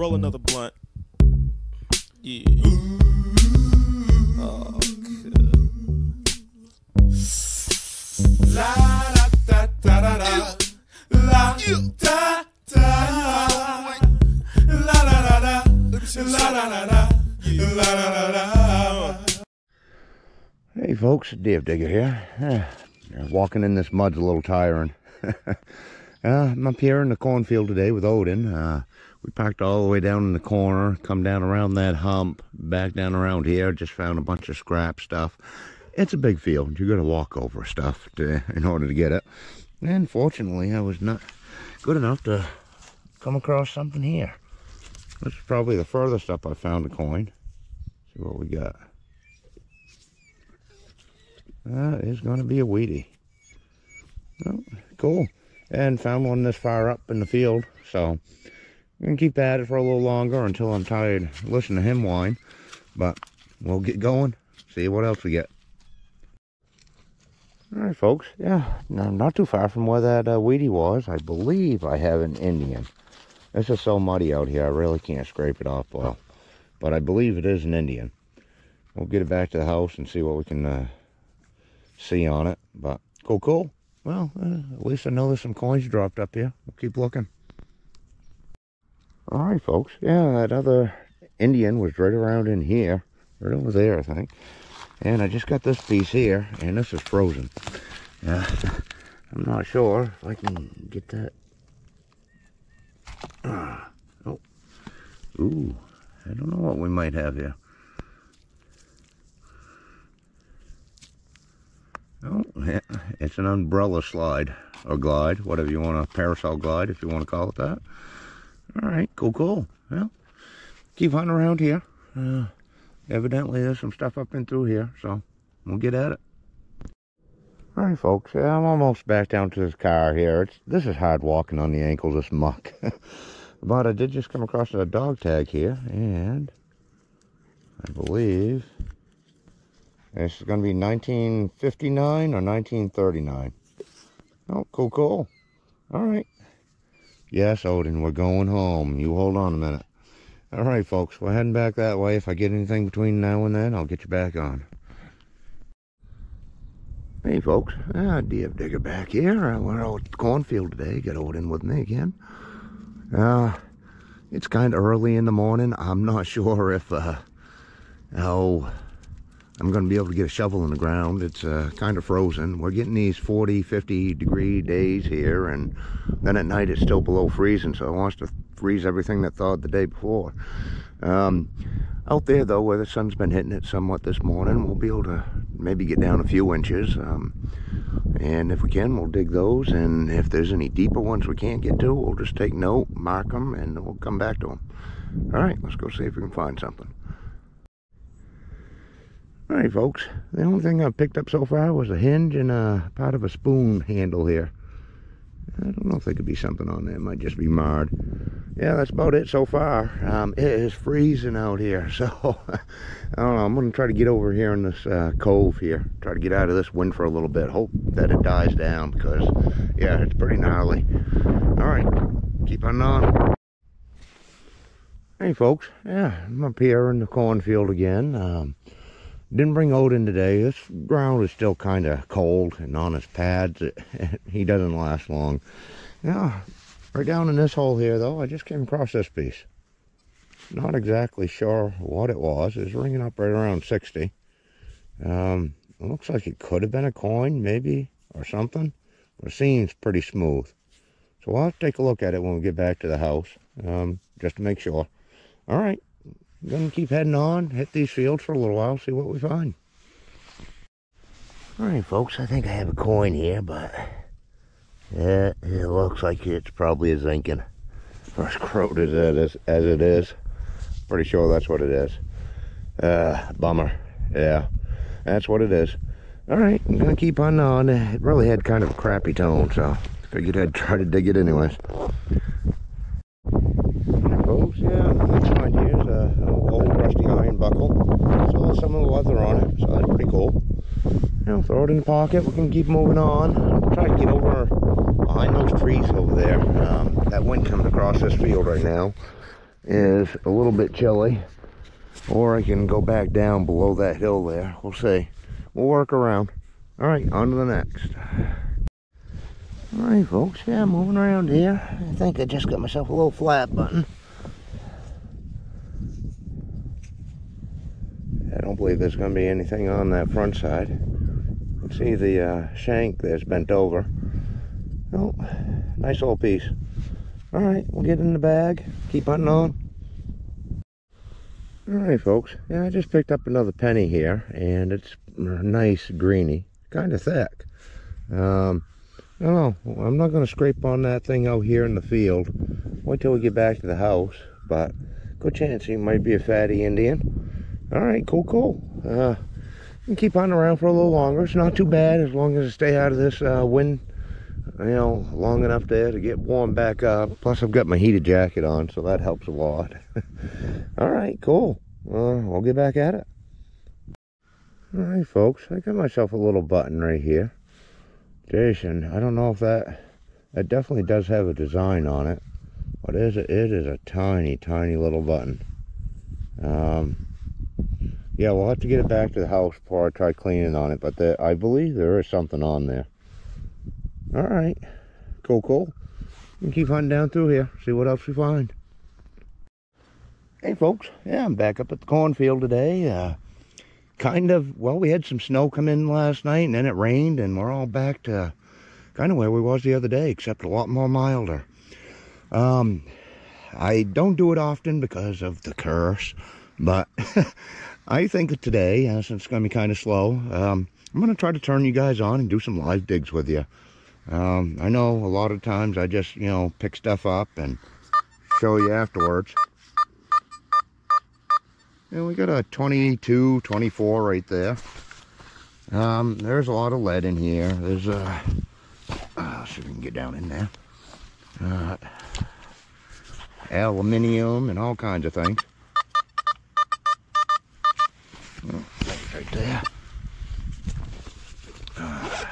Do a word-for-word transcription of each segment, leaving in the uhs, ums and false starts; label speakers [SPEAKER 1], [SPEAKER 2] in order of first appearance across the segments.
[SPEAKER 1] Roll another blunt. Yeah. Oh, good. La da da da da da. La da da. La da da da. La da da da. La da da da.
[SPEAKER 2] Hey folks, Dave Digger here. Uh, walking in this mud's a little tiring. uh, I'm up here in the cornfield today with Odin. Uh, we parked all the way down in the corner, come down around that hump, back down around here, just found a bunch of scrap stuff. It's a big field. You're going to walk over stuff to, in order to get it. And fortunately, I was not good enough to come across something here. This is probably the furthest up I found a coin. See what we got. That is going to be a weedy. Oh, cool. And found one this far up in the field, so I'm going to keep at it for a little longer until I'm tired listening to him whine. But we'll get going, see what else we get. Alright folks, yeah, not too far from where that uh, weedy was. I believe I have an Indian. This is so muddy out here, I really can't scrape it off well. But I believe it is an Indian. We'll get it back to the house and see what we can uh, see on it. But cool, cool. Well, uh, at least I know there's some coins dropped up here. We'll keep looking. Alright folks, yeah, that other Indian was right around in here. Right over there, I think. And I just got this piece here, and this is frozen. Yeah, I'm not sure if I can get that. Ah, oh, ooh, I don't know what we might have here. Oh, yeah, it's an umbrella slide, or glide, whatever you want to, parasol glide, if you want to call it that. All right, cool, cool. Well, keep hunting around here. Uh, evidently, there's some stuff up and through here, so we'll get at it. All right, folks, yeah, I'm almost back down to this car here. It's This is hard walking on the ankles, this muck. But I did just come across a dog tag here, and I believe this is going to be nineteen fifty-nine or nineteen thirty-nine. Oh, cool, cool. All right. Yes, Odin, we're going home. You hold on a minute. All right, folks, we're heading back that way. If I get anything between now and then, I'll get you back on. Hey, folks. Ah, Dave Digger back here. I went out to the cornfield today. Got Odin with me again. Uh, it's kind of early in the morning. I'm not sure if, uh, how I'm going to be able to get a shovel in the ground. It's uh, kind of frozen. We're getting these forty, fifty degree days here, and then at night it's still below freezing, so it wants to freeze everything that thawed the day before. Um, out there, though, where the sun's been hitting it somewhat this morning, we'll be able to maybe get down a few inches. Um, and if we can, we'll dig those, and if there's any deeper ones we can't get to, we'll just take note, mark them, and we'll come back to them. All right, let's go see if we can find something. All right, folks, the only thing I've picked up so far was a hinge and a part of a spoon handle here. I don't know if there could be something on there. It might just be marred. Yeah, that's about it so far. Um, it is freezing out here, so I don't know. I'm going to try to get over here in this uh, cove here. Try to get out of this wind for a little bit. Hope that it dies down because, yeah, it's pretty gnarly. All right, keep on on. Hey, folks. Yeah, I'm up here in the cornfield again. Um, Didn't bring Odin today. This ground is still kind of cold and on his pads. It, he doesn't last long. Yeah, right down in this hole here, though, I just came across this piece. Not exactly sure what it was. It's ringing up right around sixty. Um, it looks like it could have been a coin, maybe, or something. But it seems pretty smooth. So we'll have to take a look at it when we get back to the house, um, just to make sure. All right. I'm going to keep heading on, hit these fields for a little while, see what we find. Alright folks, I think I have a coin here, but yeah, it looks like it's probably a zinking. Or as corroded as, as it is. Pretty sure that's what it is. Uh, bummer. Yeah, that's what it is. Alright, I'm going to keep on on. It really had kind of a crappy tone, so figured I'd try to dig it anyways. Folks, yeah, the next find here is a, an old rusty iron buckle. Saw some of the leather on it, so that's pretty cool. You know, throw it in the pocket, we can keep moving on. Try to get over behind those trees over there. Um, that wind coming across this field right now. is a little bit chilly, or I can go back down below that hill there. We'll see. We'll work around. All right, on to the next. All right, folks, yeah, moving around here. I think I just got myself a little flat button. I don't believe there's going to be anything on that front side. You can see the uh, shank there's bent over. Oh, nice old piece. All right, we'll get in the bag, keep hunting on. All right, folks, yeah, I just picked up another penny here, and it's nice greeny, kind of thick. Um, I don't know, I'm not going to scrape on that thing out here in the field. Wait till we get back to the house, but good chance he might be a fatty Indian. All right, cool, cool. Uh, you can keep hunting around for a little longer. It's not too bad as long as I stay out of this uh, wind, you know, long enough there to get warm back up. Plus, I've got my heated jacket on, so that helps a lot. All right, cool. Uh, I'll get back at it. All right, folks, I got myself a little button right here. Jason, I don't know if that, that definitely does have a design on it. What is it? It is a tiny, tiny little button. Um, yeah, we'll have to get it back to the house before I try cleaning on it, but there, I believe there is something on there. All right, cool, cool. We can keep hunting down through here, see what else we find. Hey, folks, yeah, I'm back up at the cornfield today. Uh, kind of, well, we had some snow come in last night, and then it rained, and we're all back to kind of where we was the other day, except a lot more milder. Um, I don't do it often because of the curse, but I think that today, uh, since it's going to be kind of slow, um, I'm going to try to turn you guys on and do some live digs with you. Um, I know a lot of times I just, you know, pick stuff up and show you afterwards. And we got a twenty-two, twenty-four right there. Um, there's a lot of lead in here. There's a, uh, see if we can get down in there. Uh, aluminium and all kinds of things. Oh, right there. Uh,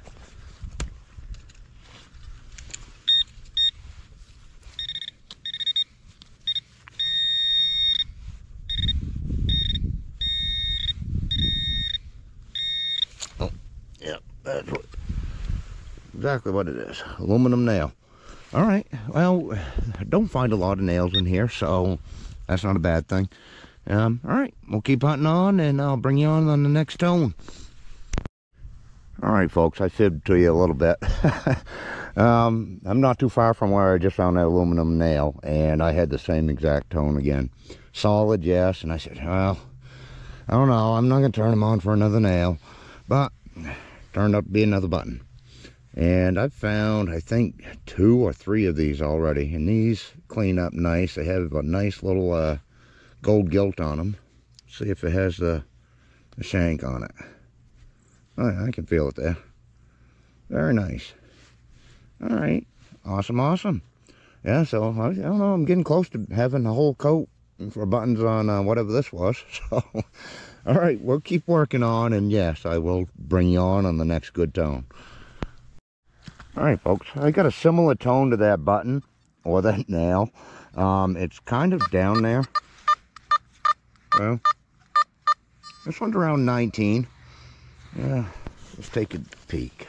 [SPEAKER 2] oh, yeah, that's what, exactly what it is. Aluminum nail. All right, well, I don't find a lot of nails in here, so that's not a bad thing. Um, all right, we'll keep hunting on, and I'll bring you on on the next tone. All right, folks, I fibbed to you a little bit. um, I'm not too far from where I just found that aluminum nail, and I had the same exact tone again. Solid, yes, and I said, well, I don't know, I'm not going to turn them on for another nail, but turned up to be another button. And I've found, I think, two or three of these already, and these clean up nice. They have a nice little uh, gold gilt on them. See if it has the, the shank on it. Oh, I can feel it there. Very nice. All right, awesome, awesome. Yeah, so I, I don't know, I'm getting close to having a whole coat for buttons on uh, whatever this was. So, all right, we'll keep working on, and yes, I will bring you on on the next good tone. All right, folks, I got a similar tone to that button, or that nail. Um, it's kind of down there. Well, this one's around nineteen. Yeah, let's take a peek.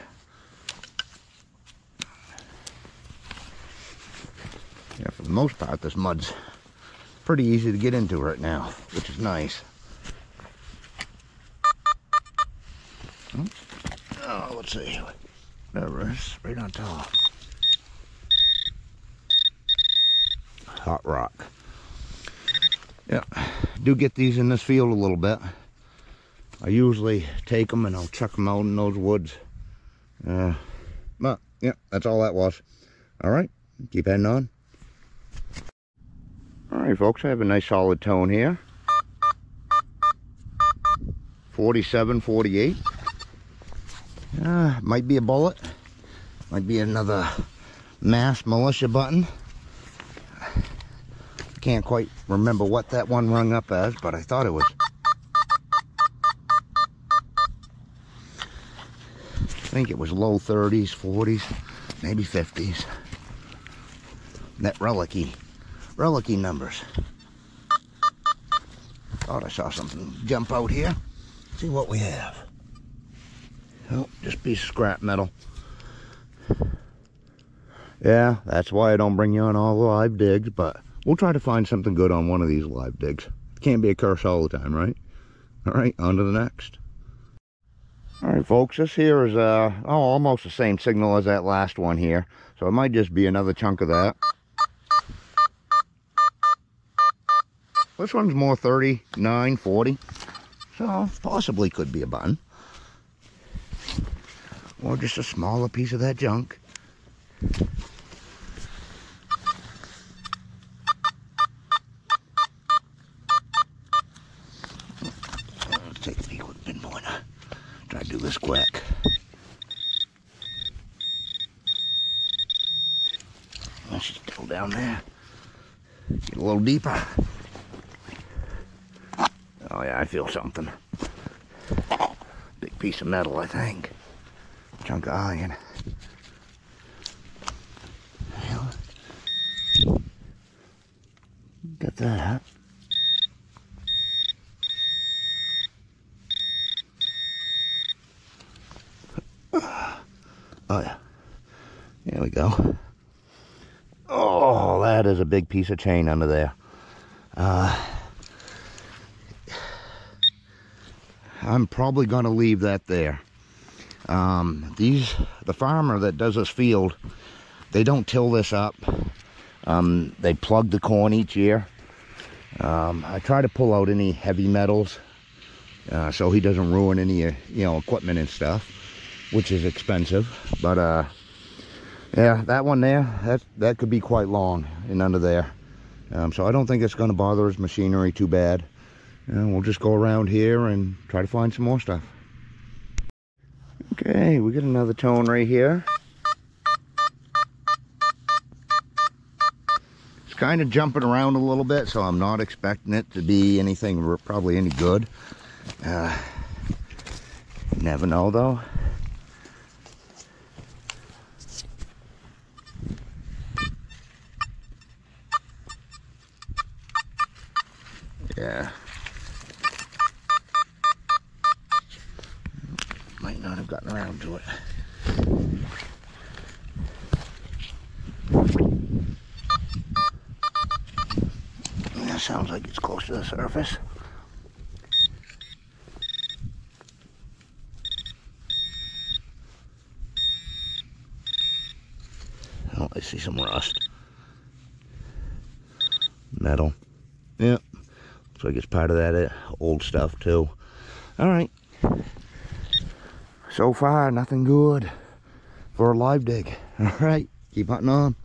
[SPEAKER 2] Yeah, for the most part, this mud's pretty easy to get into right now, which is nice. Oh, let's see. There it is, right on top. Hot rock. Yeah, do get these in this field a little bit. I usually take them and I'll chuck them out in those woods. Uh, but, yeah, that's all that was. All right, keep heading on. All right, folks, I have a nice solid tone here. forty-seven, forty-eight. Uh, might be a bullet. Might be another mass militia button. Can't quite remember what that one rung up as, but I thought it was. I think it was low thirties, forties, maybe fifties. That relic-y relicky numbers. Thought I saw something jump out here. See what we have. Oh, just a piece of scrap metal. Yeah, that's why I don't bring you on all the live digs, but we'll try to find something good on one of these live digs. Can't be a curse all the time, right? All right, on to the next. All right, folks, this here is uh, oh, almost the same signal as that last one here. So it might just be another chunk of that. This one's more thirty-nine, forty. So possibly could be a button. Or just a smaller piece of that junk. Let's take a peek with a pinpointer. Try to do this quick. Let's just go down there. Get a little deeper. Oh yeah, I feel something. Big piece of metal, I think. Chunk of iron. Got that. Oh yeah. There we go. Oh, that is a big piece of chain under there. Uh, I'm probably going to leave that there. Um, these, the farmer that does this field, they don't till this up. Um, they plug the corn each year. Um, I try to pull out any heavy metals uh, so he doesn't ruin any, uh, you know, equipment and stuff, which is expensive. But uh, yeah, that one there, that that could be quite long and under there. Um, so I don't think it's going to bother his machinery too bad. And we'll just go around here and try to find some more stuff. Okay, we got another tone right here. It's kind of jumping around a little bit, so I'm not expecting it to be anything probably any good. Uh, never know though. Yeah. Might not have gotten around to it. That sounds like it's close to the surface. Oh, I see some rust. Metal. Yep. Looks like it's part of that old stuff too. All right. So far, nothing good for a live dig. All right, keep hunting on.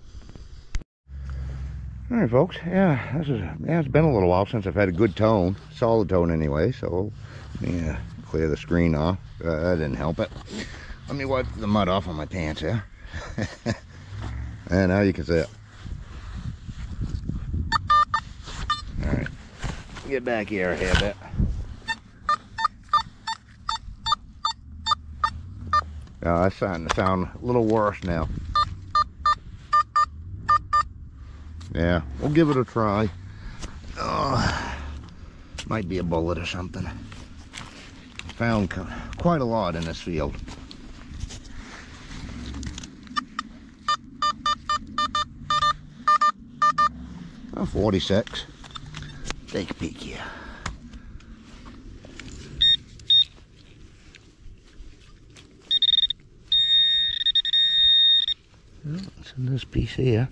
[SPEAKER 2] All right, folks. Yeah, this is. Yeah, it's been a little while since I've had a good tone, solid tone anyway. So, let me uh, clear the screen off. Uh, that didn't help it. Let me wipe the mud off on my pants here. And now you can see it. All right, get back here a hair bit. Oh, that's starting to sound a little worse now. Yeah, we'll give it a try. Oh, might be a bullet or something. Found quite a lot in this field. Oh, forty-six. Take a peek here. Oh, it's in this piece here.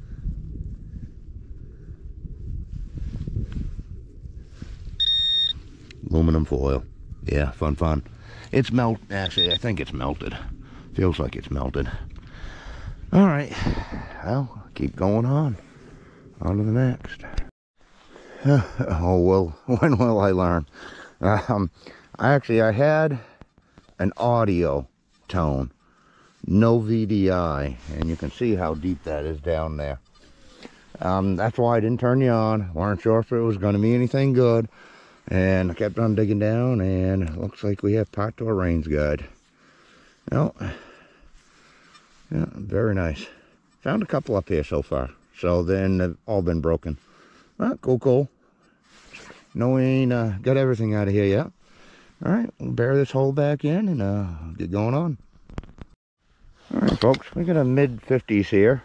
[SPEAKER 2] Aluminum foil. Yeah, fun, fun. It's melt. Actually, I think it's melted. Feels like it's melted. All right. Well, keep going on. On to the next. Oh, well, when will I learn? Um, I actually, I had an audio tone. No V D I, and you can see how deep that is down there. Um, that's why I didn't turn you on. Weren't sure if it was going to be anything good, and I kept on digging down, and it looks like we have part to a range guide. Well, yeah, very nice. Found a couple up here so far. so then they've all been broken. Well, cool, cool. No, we ain't uh, got everything out of here yet. All right, we'll bury this hole back in and uh, get going on. All right, folks, we got a mid fifties here.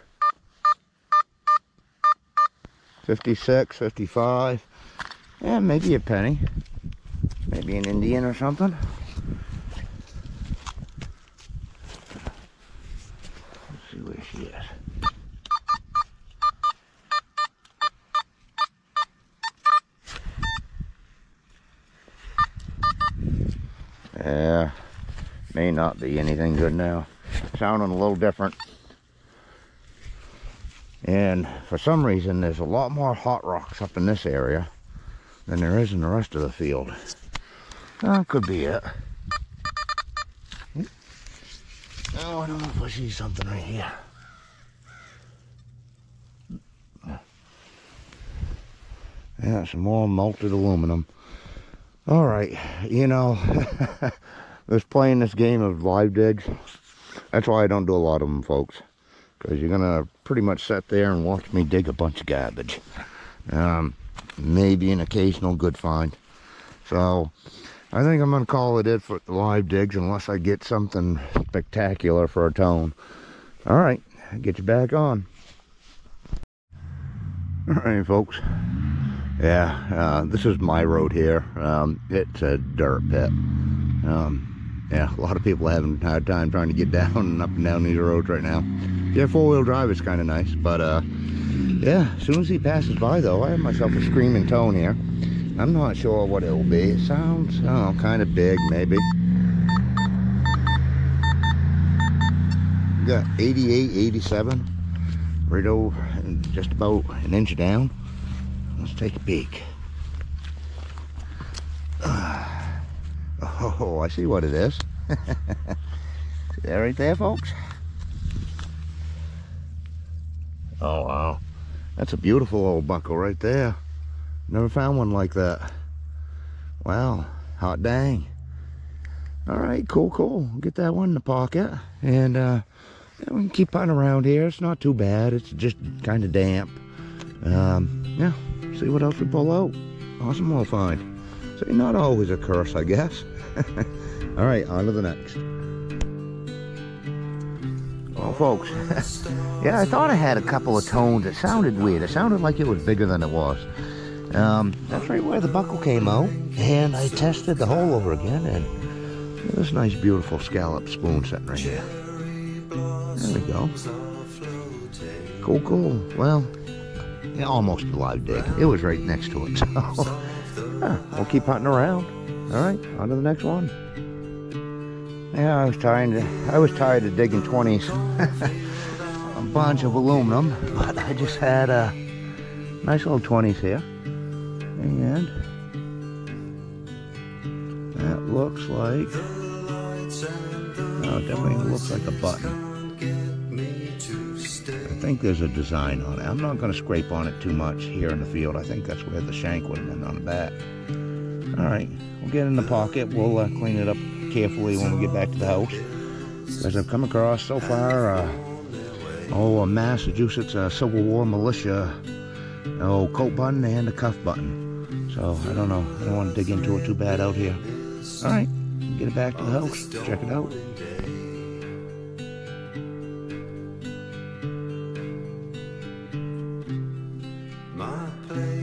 [SPEAKER 2] fifty-six, fifty-five, yeah, maybe a penny. Maybe an Indian or something. Let's see where she is. Yeah, may not be anything good now. Sounding a little different. And for some reason, there's a lot more hot rocks up in this area than there is in the rest of the field. That could be it. Oh, I don't know if I see something right here. Yeah, some more melted aluminum. All right, you know, just playing this game of live digs, that's why I don't do a lot of them, folks. Because you're going to pretty much sit there and watch me dig a bunch of garbage. Um, maybe an occasional good find. So, I think I'm going to call it it for the live digs unless I get something spectacular for a tone. Alright, get you back on. Alright, folks. Yeah, uh, this is my road here. Um, it's a dirt pit. Um, yeah, a lot of people are having a hard time trying to get down and up and down these roads right now. Yeah, four-wheel drive is kind of nice, but uh, yeah, as soon as he passes by, though, I have myself a screaming tone here. I'm not sure what it will be. It sounds, oh, kind of big, maybe. Got eighty-eight, eighty-seven, right over, just about an inch down. Let's take a peek. Uh, oh, I see what it is. See that right there, folks? Oh, wow. That's a beautiful old buckle right there. Never found one like that. Wow. Hot dang. All right, cool, cool. Get that one in the pocket. And uh, yeah, we can keep hunting around here. It's not too bad. It's just kind of damp. Um, yeah, see what else we pull out. Awesome little find. So not always a curse, I guess. All right, on to the next. Well, folks, yeah, I thought I had a couple of tones. It sounded weird. It sounded like it was bigger than it was. Um, that's right where the buckle came out. And I tested the hole over again, and this nice, beautiful scallop spoon sitting right here. There we go. Cool, cool. Well, yeah, almost a live dig. It was right next to it, so yeah, we'll keep hunting around. All right, on to the next one. Yeah, I was trying to. I was tired of digging twenties, a bunch of aluminum, but I just had a nice little twenties here, and that looks like. No, it definitely looks like a button. I think there's a design on it. I'm not going to scrape on it too much here in the field. I think that's where the shank would have been on the back. All right, we'll get in the pocket. We'll uh, clean it up carefully when we get back to the house. As I've come across so far, uh, oh, a Massachusetts uh, Civil War militia, oh, coat button and a cuff button. So I don't know. I don't want to dig into it too bad out here. All right, get it back to the house. Check it out.
[SPEAKER 1] My place